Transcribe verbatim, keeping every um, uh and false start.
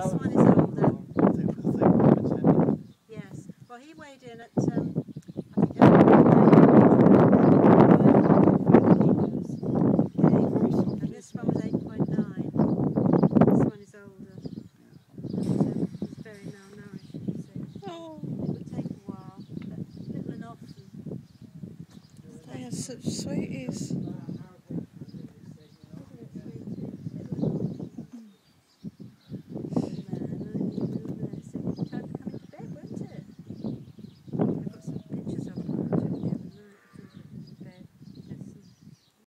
this one is older. I think I think it's heavy. Yes. Well, he weighed in at, um, I think, and this one was eight point nine. This one is older. And, um, he's very malnourished, you see. Oh, It would take a while, but little and often. they are such sweeties.